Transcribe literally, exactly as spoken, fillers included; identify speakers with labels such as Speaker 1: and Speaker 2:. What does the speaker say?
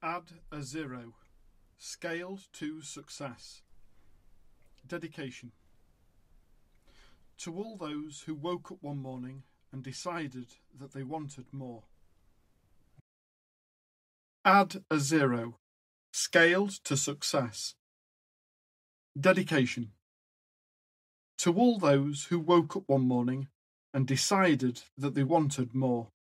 Speaker 1: Add a zero. Scaled to success. Dedication. To all those who woke up one morning and decided that they wanted more. Add a zero. Scaled to success. Dedication. To all those who woke up one morning and decided that they wanted more.